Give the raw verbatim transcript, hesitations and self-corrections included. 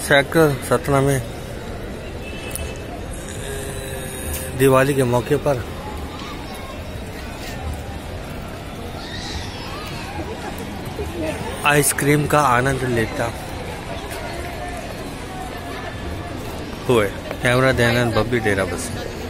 Sector सत्रह में दिवाली के मौके पर आइसक्रीम का आनंद लेता हुए कैमरा दयानंद बब्बी डेरा बस्सी।